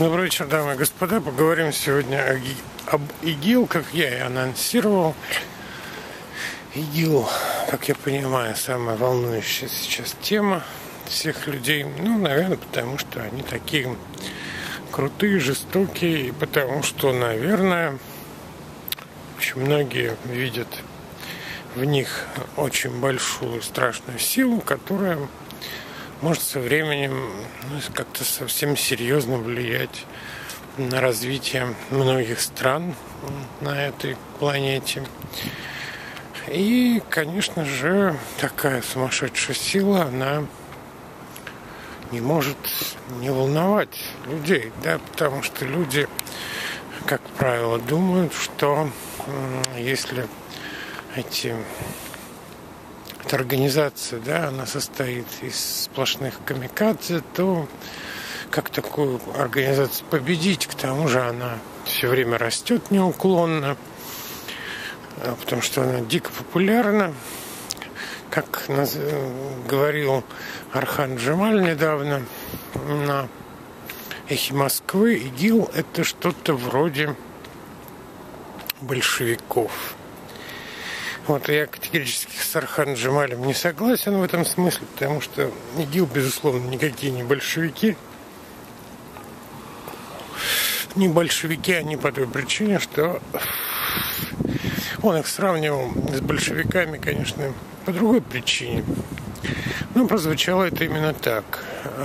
Добрый вечер, дамы и господа. Поговорим сегодня об ИГИЛ, как я и анонсировал. ИГИЛ, как я понимаю, самая волнующая сейчас тема всех людей. Наверное, потому что они такие крутые, жестокие, и потому что, наверное, очень многие видят в них очень большую, страшную силу, которая может со временем как-то совсем серьезно влиять на развитие многих стран на этой планете. И, конечно же, такая сумасшедшая сила, она не может не волновать людей, да, потому что люди, как правило, думают, что если эта организация, да, она состоит из сплошных камикадзе, то как такую организацию победить? К тому же она все время растет неуклонно, потому что она дико популярна. Как говорил Архан Джемаль недавно на «Эхе Москвы», ИГИЛ – это что-то вроде большевиков. Я категорически с Архан Джемалем не согласен в этом смысле, потому что ИГИЛ, безусловно, никакие не большевики. Не большевики, они по той причине, что он их сравнивал с большевиками, конечно, по другой причине. Прозвучало это именно так.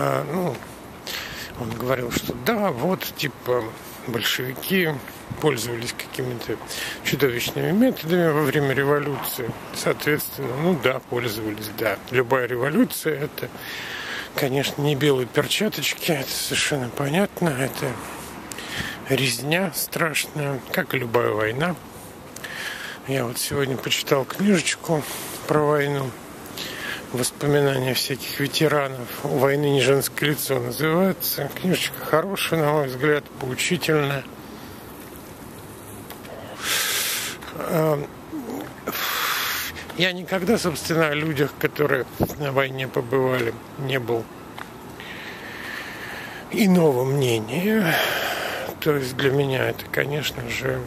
Он говорил, что да, большевики пользовались какими-то чудовищными методами во время революции. Соответственно, пользовались, да. Любая революция – это, конечно, не белые перчаточки, это совершенно понятно, это резня страшная, как и любая война. Я сегодня почитал книжечку про войну, воспоминания всяких ветеранов. «У войны не женское лицо» называется. Книжечка хорошая, на мой взгляд, поучительная. Я никогда, собственно, о людях, которые на войне побывали, не был иного мнения. То есть для меня это, конечно же...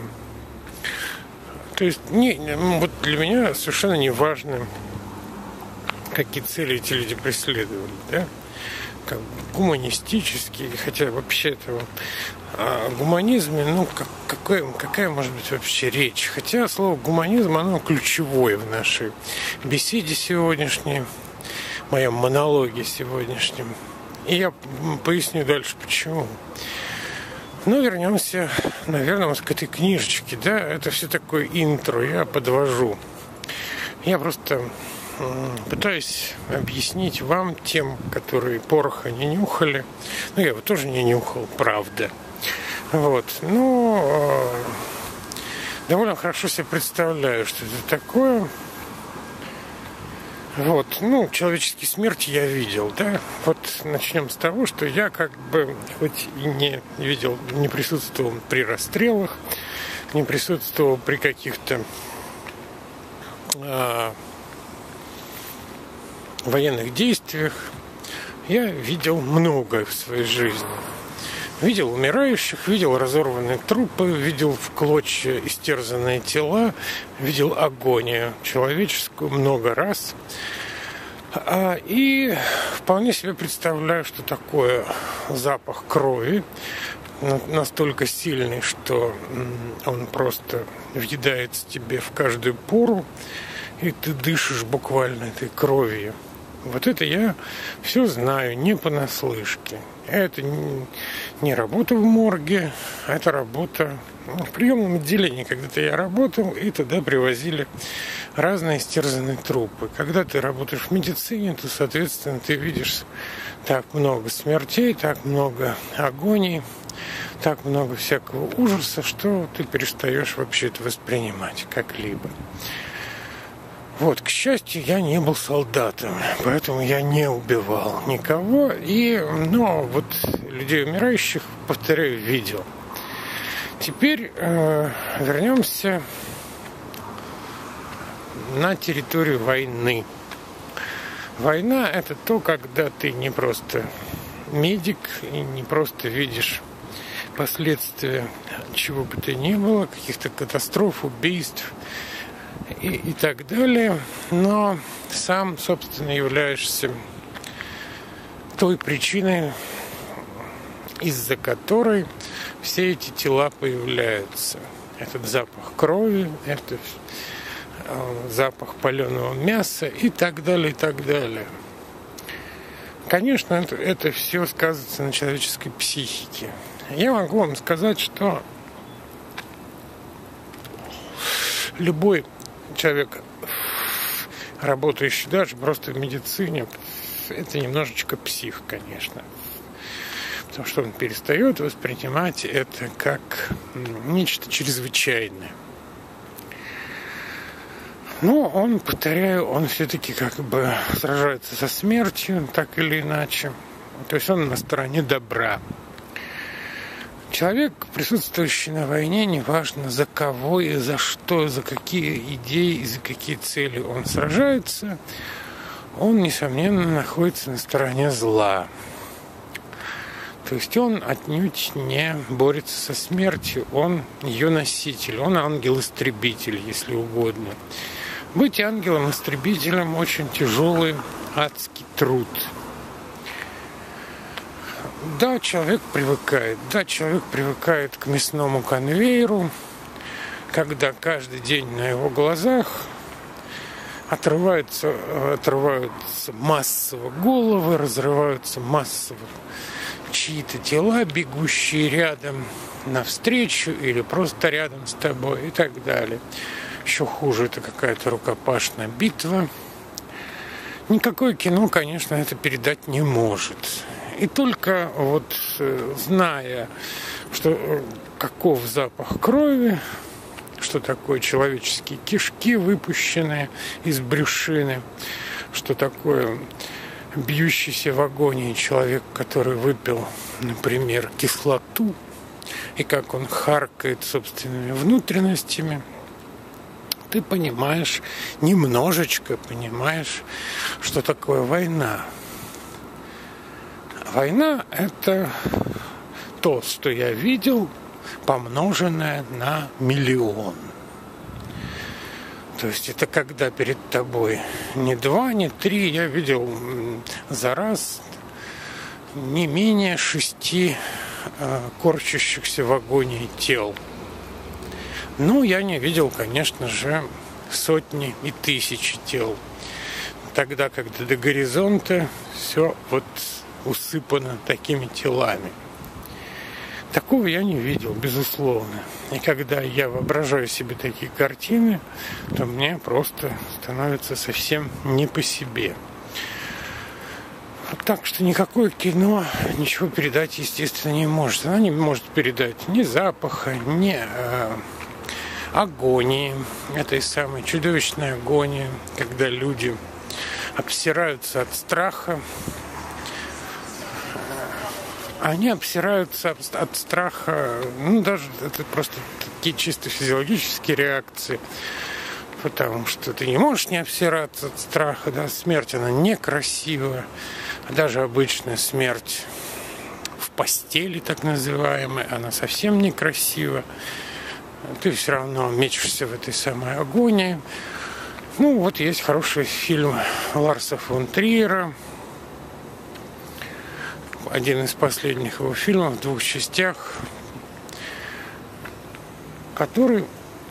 для меня совершенно не важно, какие цели эти люди преследовали, да? Как гуманистические, хотя вообще этого о гуманизме, какая может быть вообще речь? Хотя слово гуманизм, оно ключевое в нашей беседе сегодняшней, в моем монологе сегодняшнем. И я поясню дальше, почему. Вернемся, наверное, к этой книжечке, да, это все такое интро, я подвожу. Я просто пытаюсь объяснить вам, тем, которые пороха не нюхали. Я его тоже не нюхал, правда. Довольно хорошо себе представляю, что это такое. Человеческие смерти я видел, да. Начнем с того, что я хоть и не видел, не присутствовал при расстрелах, не присутствовал при каких-то военных действиях, я видел многое в своей жизни. Видел умирающих, видел разорванные трупы, видел в клочья истерзанные тела, видел агонию человеческую много раз. И вполне себе представляю, что такое запах крови, настолько сильный, что он просто въедается тебе в каждую пору, и ты дышишь буквально этой кровью. Это я все знаю, не понаслышке. Это не работа в морге, это работа в приемном отделении. Когда-то я работал, и туда привозили разные истерзанные трупы. Когда ты работаешь в медицине, то, соответственно, ты видишь так много смертей, так много агоний, так много всякого ужаса, что ты перестаешь вообще это воспринимать как-либо. К счастью, я не был солдатом, поэтому я не убивал никого. Людей умирающих, повторяю, видел. Теперь вернемся на территорию войны. Война – это то, когда ты не просто медик и не просто видишь последствия чего бы то ни было, каких-то катастроф, убийств и так далее. Но сам, собственно, являешься той причиной, из-за которой все эти тела появляются. Этот запах крови, это запах паленого мяса и так далее, и так далее. Конечно, это все сказывается на человеческой психике. Я могу вам сказать, что любой человек, работающий даже просто в медицине, это немножечко псих, конечно. Потому что он перестает воспринимать это как нечто чрезвычайное. Но он, повторяю, он все-таки как бы сражается со смертью, так или иначе. То есть он на стороне добра. Человек, присутствующий на войне, неважно за кого и за что, за какие идеи и за какие цели он сражается, он, несомненно, находится на стороне зла. То есть он отнюдь не борется со смертью, он ее носитель, он ангел-истребитель, если угодно. Быть ангелом-истребителем очень тяжелый, адский труд. Да, человек привыкает к мясному конвейеру, когда каждый день на его глазах отрываются массово головы, разрываются массово чьи-то тела, бегущие рядом навстречу или просто рядом с тобой и так далее. Еще хуже, это какая-то рукопашная битва. Никакое кино, конечно, это передать не может. И только вот зная, что каков запах крови, что такое человеческие кишки, выпущенные из брюшины, что такое бьющийся в агонии человек, который выпил, например, кислоту, и как он харкает собственными внутренностями, ты понимаешь, немножечко понимаешь, что такое война. Война – это то, что я видел, помноженное на миллион. То есть это когда перед тобой не 2, не 3, я видел за раз не менее 6 корчащихся в агонии тел. Ну, я не видел, конечно же, сотни и тысячи тел. Тогда, когда до горизонта все вот усыпано такими телами. Такого я не видел, безусловно. И когда я воображаю себе такие картины, то мне просто становится совсем не по себе. Так что никакое кино ничего передать, естественно, не может. Оно не может передать ни запаха, ни агонии, этой самой чудовищной агонии, когда люди обсираются от страха. Они обсираются от страха, ну, даже это просто такие чисто физиологические реакции, потому что ты не можешь не обсираться от страха, да, смерть, она некрасивая, даже обычная смерть в постели, так называемая, она совсем некрасива, ты все равно мечешься в этой самой агонии. Ну, вот есть хороший фильм Ларса фон Триера, один из последних его фильмов в 2 частях, в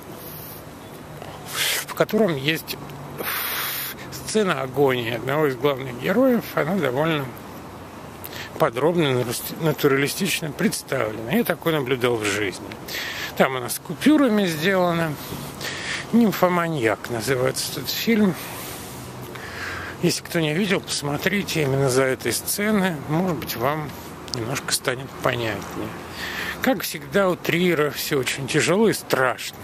котором есть сцена агонии одного из главных героев. Она довольно подробно, натуралистично представлена. Я такое наблюдал в жизни. Там она с купюрами сделана. «Нимфоманьяк» называется этот фильм. Если кто не видел, посмотрите именно за этой сцены. Может быть, вам немножко станет понятнее. Как всегда, у Триера все очень тяжело и страшно.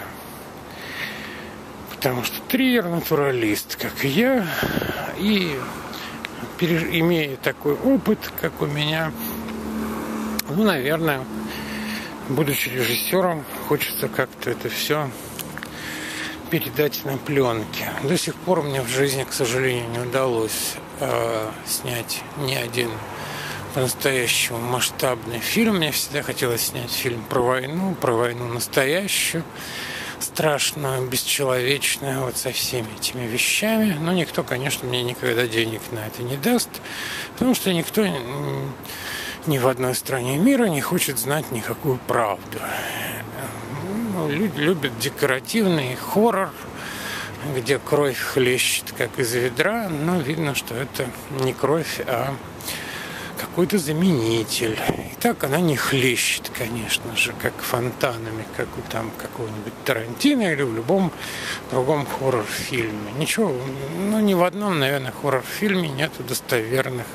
Потому что Триер натуралист, как и я. И имея такой опыт, как у меня, ну, наверное, будучи режиссером, хочется как-то это все передать на пленке. До сих пор мне в жизни, к сожалению, не удалось снять ни один по-настоящему масштабный фильм. Мне всегда хотелось снять фильм про войну настоящую, страшную, бесчеловечную, вот со всеми этими вещами. Но никто, конечно, мне никогда денег на это не даст, потому что никто ни в одной стране мира не хочет знать никакую правду. Люди любят декоративный хоррор, где кровь хлещет, как из ведра, но видно, что это не кровь, а какой-то заменитель. И так она не хлещет, конечно же, как фонтанами, как у там какого-нибудь Тарантино или в любом другом хоррор-фильме. Ничего, ни в одном, наверное, хоррор-фильме нету достоверных,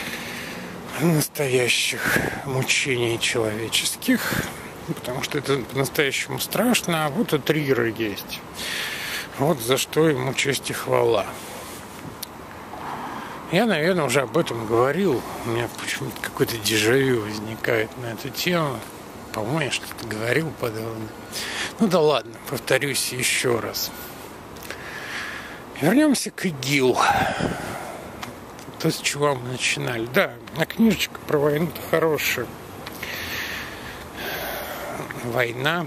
настоящих мучений человеческих, потому что это по-настоящему страшно, а вот у Триера есть. Вот за что ему честь и хвала. Я, наверное, уже об этом говорил. У меня почему-то какой-то дежавю возникает на эту тему. По-моему, я что-то говорил подобное. Ну да ладно, повторюсь еще раз. Вернемся к ИГИЛ. То, с чего мы начинали. Да, книжечка про войну-то хорошая. Война,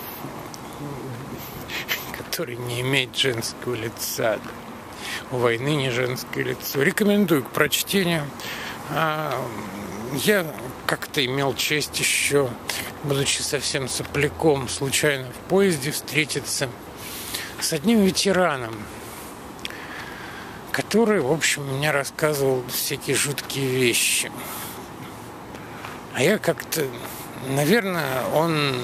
который не имеет женского лица. У войны не женское лицо. Рекомендую к прочтению. Я как-то имел честь еще, будучи совсем сопляком, случайно в поезде встретиться с одним ветераном, который, в общем, мне рассказывал всякие жуткие вещи. А я как-то, наверное, он...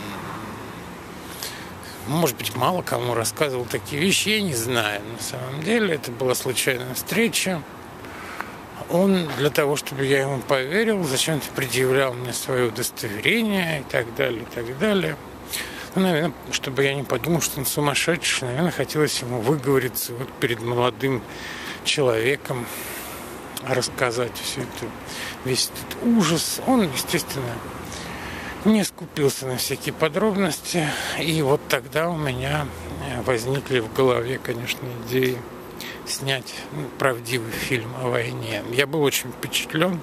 Может быть, мало кому рассказывал такие вещи, я не знаю. На самом деле, это была случайная встреча. Он, для того, чтобы я ему поверил, зачем-то предъявлял мне свое удостоверение и так далее, и так далее. Ну, наверное, чтобы я не подумал, что он сумасшедший, наверное, хотелось ему выговориться вот перед молодым человеком, рассказать все это, весь этот ужас. Он, естественно, не скупился на всякие подробности, и вот тогда у меня возникли в голове, конечно, идеи снять правдивый фильм о войне. Я был очень впечатлен,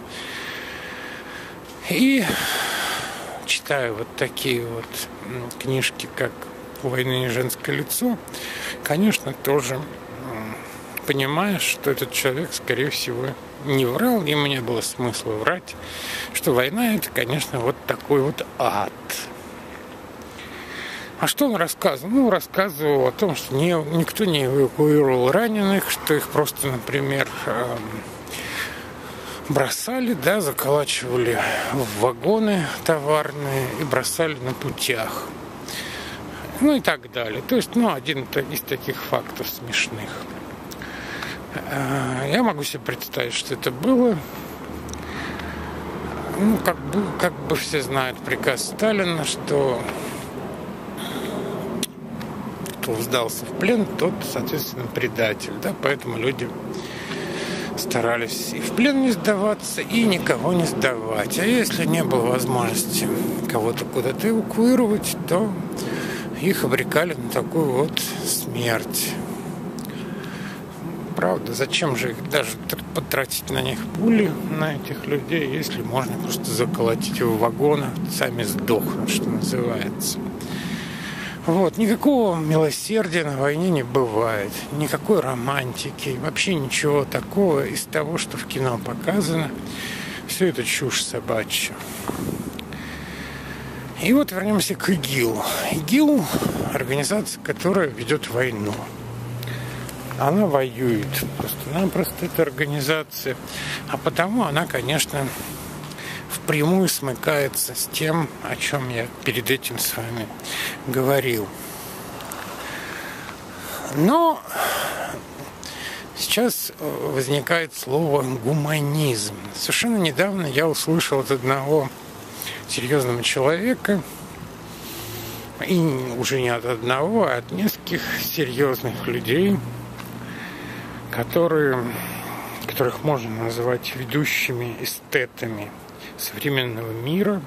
и читаю вот такие вот книжки, как «У войны не женское лицо», конечно, тоже понимаешь, что этот человек, скорее всего, не врал, ему не было смысла врать, что война — это, конечно, вот такой вот ад. А что он рассказывал? Ну, рассказывал о том, что никто не эвакуировал раненых, что их просто, например, бросали, да, заколачивали в вагоны товарные и бросали на путях. Ну и так далее. То есть, один из таких фактов смешных. Я могу себе представить, что это было. Как бы все знают приказ Сталина, что кто сдался в плен, тот, соответственно, предатель. Да? Поэтому люди старались и в плен не сдаваться, и никого не сдавать. А если не было возможности кого-то куда-то эвакуировать, то их обрекали на такую вот смерть. Правда, зачем же их даже потратить на них пули, на этих людей, если можно просто заколотить в вагонах, сами сдохнут, что называется. Вот, никакого милосердия на войне не бывает, никакой романтики, вообще ничего такого из того, что в кино показано. Все это чушь собачья. И вот вернемся к ИГИЛ. ИГИЛ – организация, которая ведет войну. Она воюет. Просто-напросто эта организация. А потому она, конечно, впрямую смыкается с тем, о чем я перед этим с вами говорил. Но сейчас возникает слово «гуманизм». Совершенно недавно я услышал от одного серьезного человека, и уже не от одного, а от нескольких серьезных людей, которых можно назвать ведущими эстетами современного мира,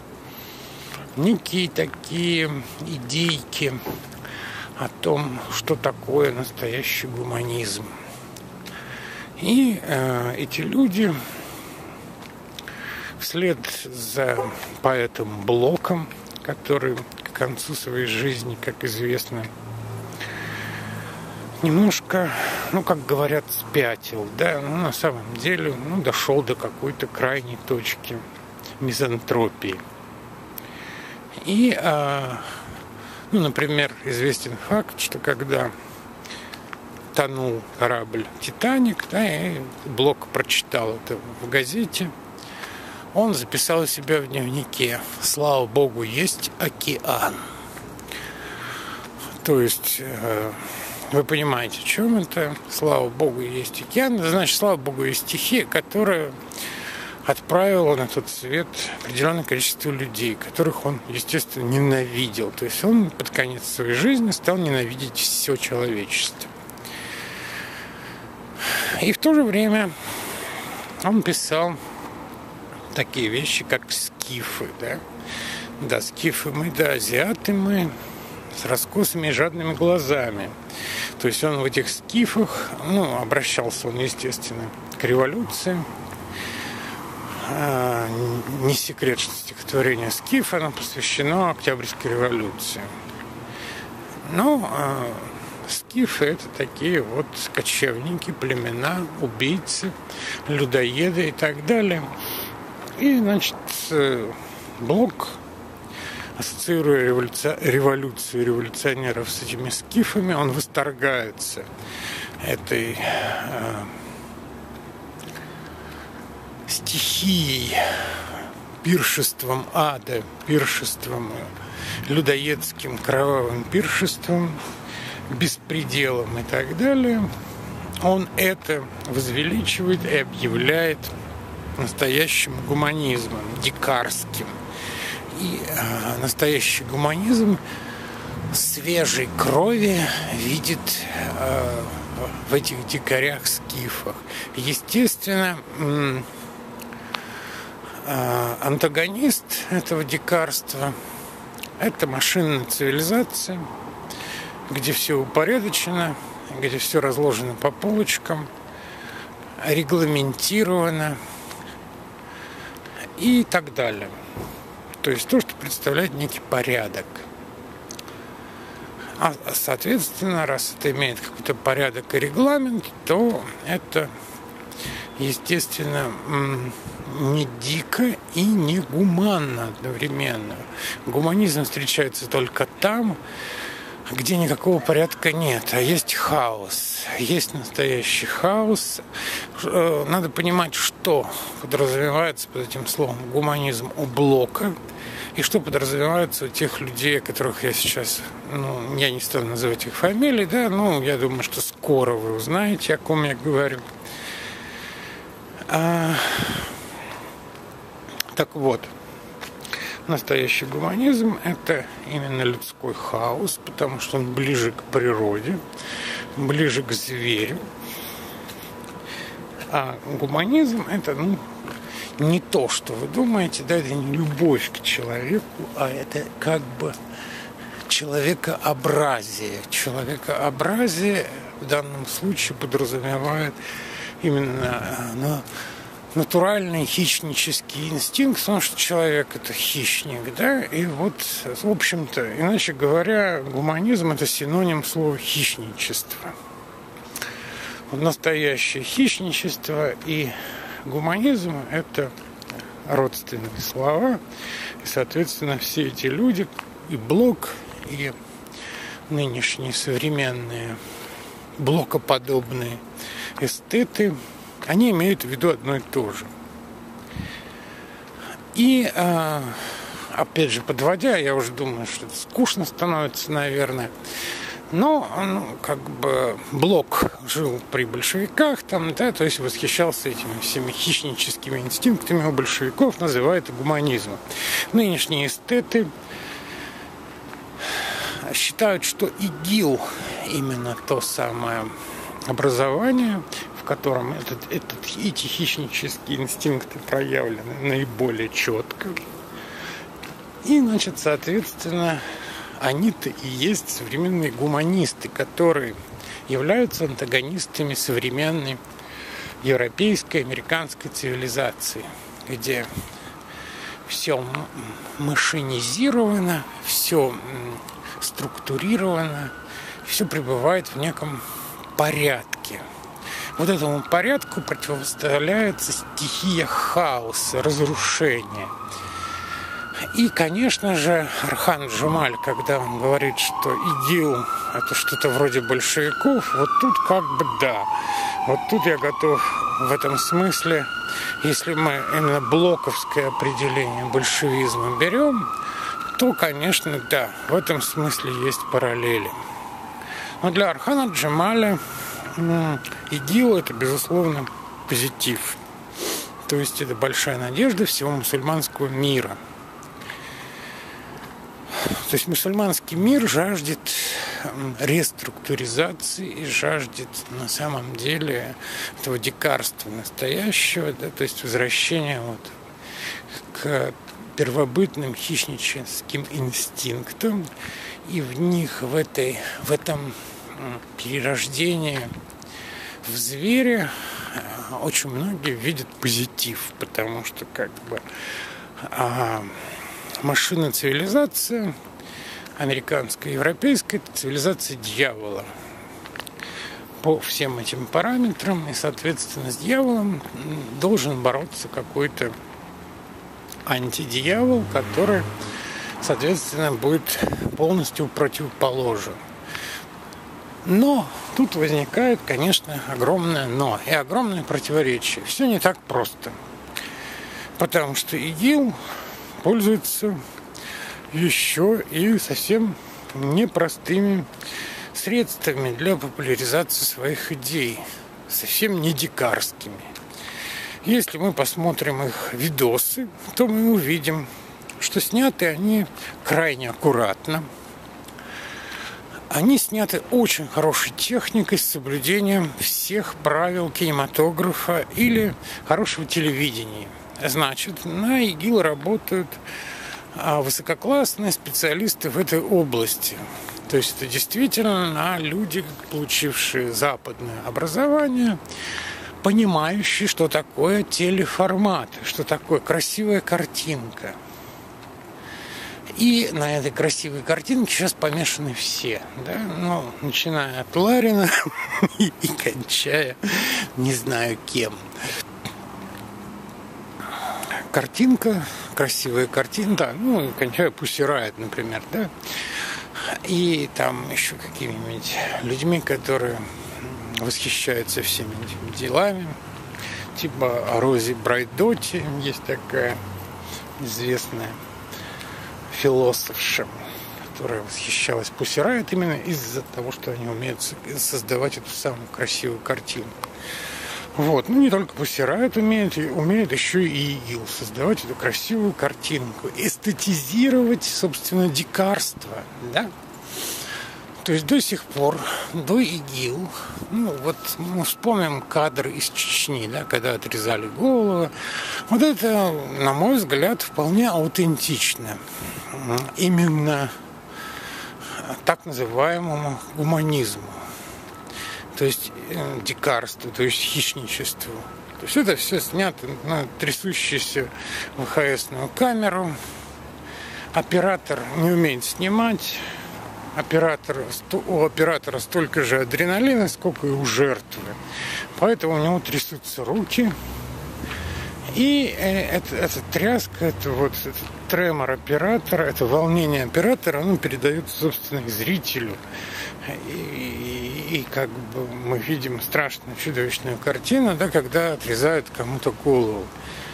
некие такие идейки о том, что такое настоящий гуманизм. И эти люди Вслед за поэтом Блоком, который к концу своей жизни, как известно, немножко, как говорят, спятил, да, на самом деле, дошел до какой-то крайней точки мизантропии. И, например, известен факт, что когда тонул корабль «Титаник», да, и Блок прочитал это в газете, он записал у себя в дневнике: «Слава Богу, есть океан». То есть, вы понимаете, о чем это? Слава Богу, есть океан. Значит, слава Богу, есть стихия, которая отправила на тот свет определенное количество людей, которых он, естественно, ненавидел. То есть он под конец своей жизни стал ненавидеть все человечество. И в то же время он писал такие вещи, как скифы, да? Да, скифы мы, да, азиаты мы, с раскосыми и жадными глазами. То есть он в этих скифах, обращался он, естественно, к революции. Не секрет, что стихотворение «Скиф», оно посвящено Октябрьской революции. Скифы — это такие вот кочевники, племена, убийцы, людоеды и так далее. И, значит, Блок, ассоциируя революцию революционеров с этими скифами, он восторгается этой стихией, пиршеством ада, пиршеством людоедским, кровавым пиршеством, беспределом и так далее. Он это возвеличивает и объявляет настоящим гуманизмом, дикарским. И настоящий гуманизм свежей крови видит в этих дикарях-скифах. Естественно, антагонист этого дикарства — это машинная цивилизация, где все упорядочено, где все разложено по полочкам, регламентировано и так далее. То есть то, что представляет некий порядок. А соответственно, раз это имеет какой-то порядок и регламент, то это, естественно, не дико и не гуманно одновременно. Гуманизм встречается только там, где никакого порядка нет, а есть хаос, есть настоящий хаос. Надо понимать, что подразумевается под этим словом гуманизм у Блока, и что подразумевается у тех людей, о которых я сейчас, я не стану называть их фамилии, да, я думаю, что скоро вы узнаете, о ком я говорю. Так вот, настоящий гуманизм — это именно людской хаос, потому что он ближе к природе, ближе к зверю. А гуманизм — это, не то, что вы думаете, да, это не любовь к человеку, а это как бы человекообразие. Человекообразие в данном случае подразумевает именно натуральный хищнический инстинкт, потому что человек — это хищник, да, и вот, в общем-то, иначе говоря, гуманизм — это синоним слова хищничество. Вот настоящее хищничество и гуманизм — это родственные слова, и, соответственно, все эти люди, и Блок, и нынешние современные блокоподобные эстеты, они имеют в виду одно и то же. И, опять же, подводя, я уже думаю, что это скучно становится, наверное, но, Блок жил при большевиках, то есть восхищался этими всеми хищническими инстинктами у большевиков, называя это гуманизмом. Нынешние эстеты считают, что ИГИЛ именно то самое образование, в котором эти хищнические инстинкты проявлены наиболее четко. И, соответственно, они-то и есть современные гуманисты, которые являются антагонистами современной европейской, американской цивилизации, где все машинизировано, все структурировано, все пребывает в неком порядке. Вот этому порядку противоставляется стихия хаоса, разрушения. И, конечно же, Орхан Джемаль, когда он говорит, что ИГИЛ – это что-то вроде большевиков, вот тут как бы да. Вот тут я готов в этом смысле, если мы именно блоковское определение большевизма берем, то, конечно, да, в этом смысле есть параллели. Но для Орхана Джемаля ИГИЛ – это, безусловно, позитив. То есть это большая надежда всего мусульманского мира. То есть мусульманский мир жаждет реструктуризации и жаждет на самом деле этого дикарства настоящего, да, то есть возвращения вот к первобытным хищническим инстинктам, и в них, в этом перерождении в зверя очень многие видят позитив, потому что как бы машина цивилизация, американская, европейская, это цивилизация дьявола по всем этим параметрам, и, соответственно, с дьяволом должен бороться какой-то антидьявол, который, соответственно, будет полностью противоположен. Но тут возникает, конечно, огромное но и огромное противоречие. Все не так просто, потому что ИГИЛ пользуется еще и совсем непростыми средствами для популяризации своих идей, совсем не дикарскими. Если мы посмотрим их видосы, то мы увидим, что сняты они крайне аккуратно. Они сняты очень хорошей техникой с соблюдением всех правил кинематографа или хорошего телевидения. Значит, на ИГИЛ работают высококлассные специалисты в этой области. То есть это действительно люди, получившие западное образование, понимающие, что такое телеформат, что такое красивая картинка. И на этой красивой картинке сейчас помешаны все, да? Ну, начиная от Ларина и кончая не знаю кем. Картинка, красивая картинка, да, ну, кончая Pussy Riot, например, да, и там еще какими-нибудь людьми, которые восхищаются всеми этими делами, типа Рози Брайдотти, есть такая известная философша, которая восхищалась Pussy Riot именно из-за того, что они умеют создавать эту самую красивую картинку. Вот. Ну, не только Pussy Riot умеет еще и ИГИЛ создавать эту красивую картинку, эстетизировать, собственно, дикарство, да? То есть до сих пор, до ИГИЛ, ну, вот мы вспомним кадры из Чечни, да, когда отрезали головы. Вот это, на мой взгляд, вполне аутентично. Именно так называемому гуманизму. То есть дикарству, то есть хищничеству. То есть это все снято на трясущуюся ВХСную камеру. Оператор не умеет снимать. У оператора столько же адреналина, сколько и у жертвы. Поэтому у него трясутся руки. И эта тряска, этот тремор оператора, это волнение оператора, оно передается, собственно, зрителю. И как бы мы видим страшную, чудовищную картину, да, когда отрезают кому-то голову.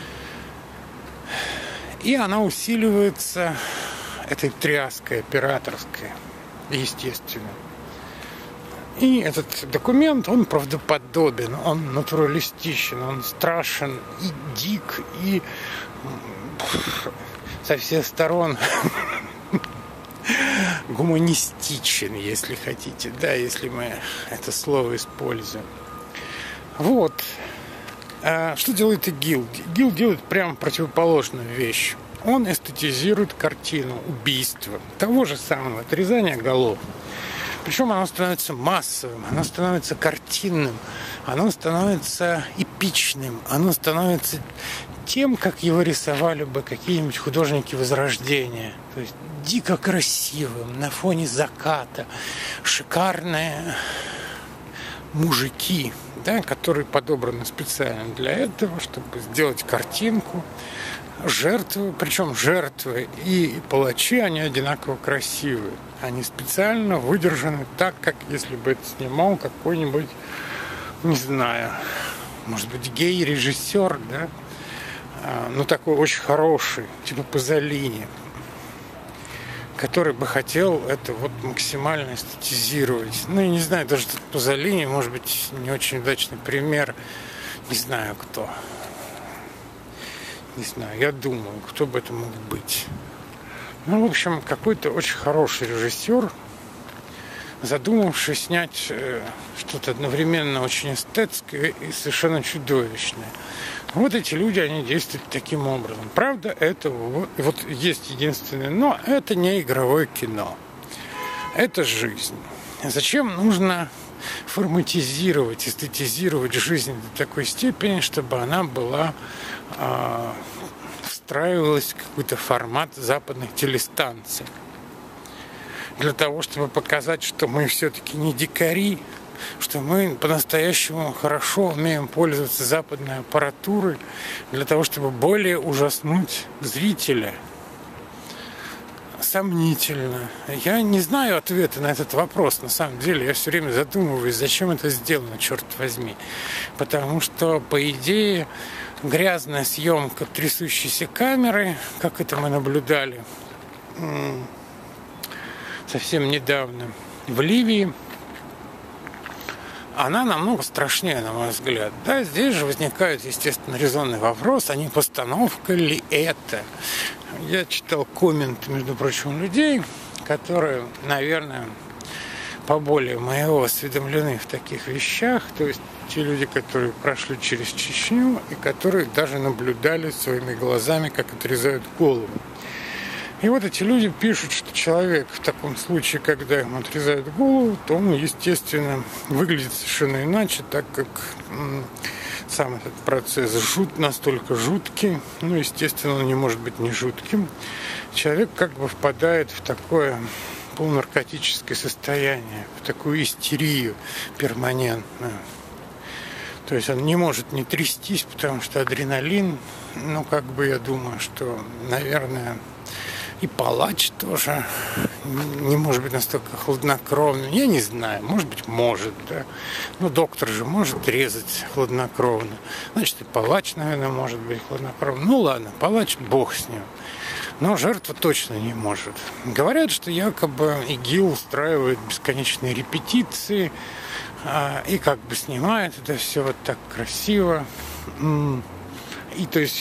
И она усиливается этой тряской операторской, естественно. И этот документ, он правдоподобен, он натуралистичен, он страшен и дик, и со всех сторон гуманистичен, если хотите, да, если мы это слово используем. Вот. Что делает ИГИЛ? ИГИЛ делает прямо противоположную вещь. Он эстетизирует картину убийства, того же самого отрезания голов. Причем оно становится массовым, оно становится картинным, оно становится эпичным, оно становится тем, как его рисовали бы какие-нибудь художники Возрождения. То есть дико красивым, на фоне заката, шикарные мужики, да, которые подобраны специально для этого, чтобы сделать картинку. Жертвы, причем жертвы и палачи, они одинаково красивые. Они специально выдержаны так, как если бы это снимал какой-нибудь, не знаю, может быть, гей-режиссер, да, ну такой очень хороший, типа Пазолини, который бы хотел это вот максимально эстетизировать. Ну, я не знаю, даже тут Пазолини, может быть, не очень удачный пример, не знаю кто. Не знаю, я думаю, кто бы это мог быть. Ну, в общем, какой-то очень хороший режиссер, задумавший снять что-то одновременно очень эстетское и совершенно чудовищное. Вот эти люди, они действуют таким образом. Правда, это вот есть единственное, но это не игровое кино. Это жизнь. Зачем нужно форматизировать, эстетизировать жизнь до такой степени, чтобы она была встраивалась в какой-то формат западных телестанций? Для того, чтобы показать, что мы все-таки не дикари, что мы по-настоящему хорошо умеем пользоваться западной аппаратурой, для того, чтобы более ужаснуть зрителя. Сомнительно. Я не знаю ответа на этот вопрос. На самом деле, я все время задумываюсь, зачем это сделано, черт возьми. Потому что, по идее, грязная съемка трясущейся камеры, как это мы наблюдали совсем недавно в Ливии, она намного страшнее, на мой взгляд. Да, здесь же возникает, естественно, резонный вопрос, а не постановка ли это? Я читал комменты, между прочим, людей, которые, наверное, поболее моего осведомлены в таких вещах, то есть те люди, которые прошли через Чечню и которые даже наблюдали своими глазами, как отрезают голову. И вот эти люди пишут, что человек в таком случае, когда ему отрезают голову, то он, естественно, выглядит совершенно иначе, так как сам этот процесс настолько жуткий, ну, естественно, он не может быть не жутким. Человек как бы впадает в такое полунаркотическое состояние, в такую истерию перманентную. То есть он не может не трястись, потому что адреналин, ну, как бы я думаю, что, наверное, и палач тоже не может быть настолько хладнокровным. Я не знаю, может быть, может, да. Но доктор же может резать хладнокровно. Значит, и палач, наверное, может быть хладнокровным. Ну ладно, палач, бог с ним. Но жертва точно не может. Говорят, что якобы ИГИЛ устраивает бесконечные репетиции и как бы снимает это все вот так красиво. И то есть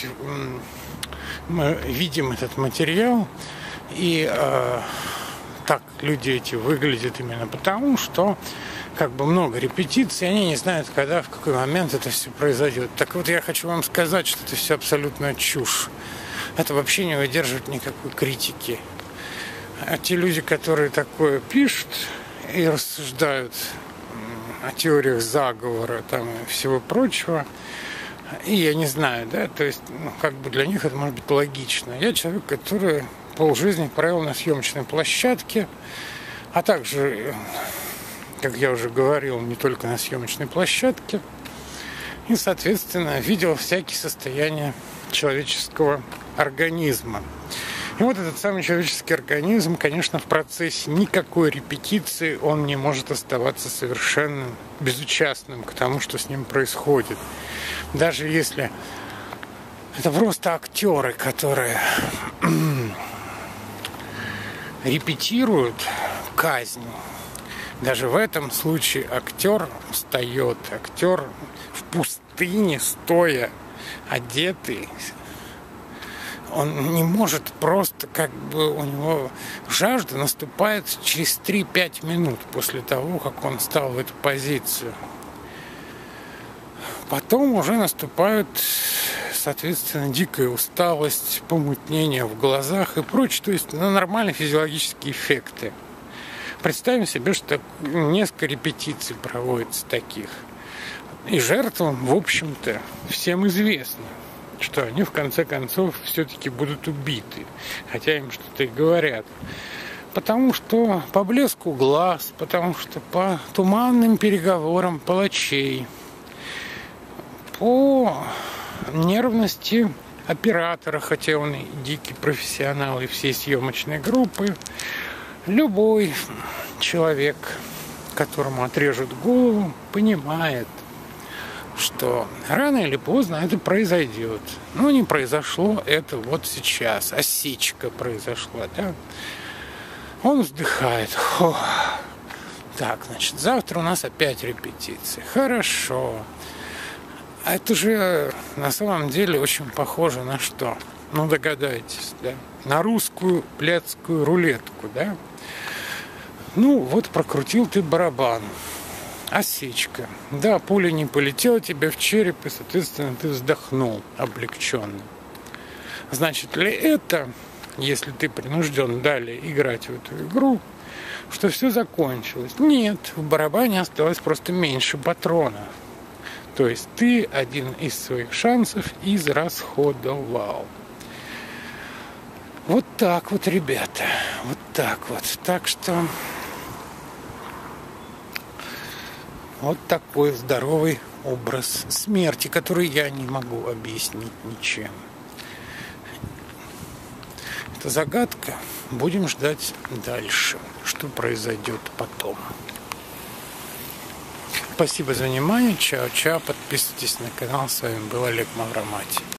мы видим этот материал, и так люди эти выглядят именно потому, что как бы много репетиций, они не знают, когда, в какой момент это все произойдет. Так вот, я хочу вам сказать, что это все абсолютная чушь. Это вообще не выдерживает никакой критики. А те люди, которые такое пишут и рассуждают о теориях заговора там, и всего прочего, и я не знаю, да, то есть, ну, как бы для них это может быть логично. Я человек, который полжизни провел на съемочной площадке, а также, как я уже говорил, не только на съемочной площадке, и, соответственно, видел всякие состояния человеческого организма. И вот этот самый человеческий организм, конечно, в процессе никакой репетиции он не может оставаться совершенно безучастным к тому, что с ним происходит. Даже если это просто актеры, которые репетируют казнь, даже в этом случае актер встает, актер в пустыне, стоя, одетый, он не может просто, как бы у него жажда наступает через 3-5 минут после того, как он встал в эту позицию. Потом уже наступает, соответственно, дикая усталость, помутнение в глазах и прочее, то есть нормальные физиологические эффекты. Представим себе, что несколько репетиций проводится таких. И жертвам, в общем-то, всем известно. что они в конце концов все-таки будут убиты, хотя им что-то и говорят. Потому что по блеску глаз, потому что по туманным переговорам палачей, по нервности оператора, хотя он и дикий профессионал, и всей съемочной группы, любой человек, которому отрежут голову, понимает, что рано или поздно это произойдет. Но не произошло это вот сейчас. Осечка произошла, да? Он вздыхает. Фух. Так, значит, завтра у нас опять репетиция. Хорошо. А это же на самом деле очень похоже на что? Ну, догадайтесь, да? На русскую блядскую рулетку, да? Ну, вот прокрутил ты барабан. Осечка. Да, пуля не полетела тебе в череп, и, соответственно, ты вздохнул облегченно. Значит ли это, если ты принужден далее играть в эту игру, что все закончилось? Нет, в барабане осталось просто меньше патронов. То есть ты один из своих шансов израсходовал. Вот так вот, ребята. Вот так вот. Так что вот такой здоровый образ смерти, который я не могу объяснить ничем. Это загадка. Будем ждать дальше, что произойдет потом. Спасибо за внимание. Чао-чао. Подписывайтесь на канал. С вами был Олег Мавромати.